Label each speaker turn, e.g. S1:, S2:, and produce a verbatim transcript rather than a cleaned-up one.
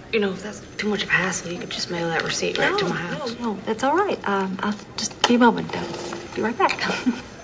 S1: you know, if that's too much of a hassle, you could just mail that receipt right
S2: no,
S1: to my house.
S2: No, no, that's all right. Um, I'll just be a moment. I'll be right back.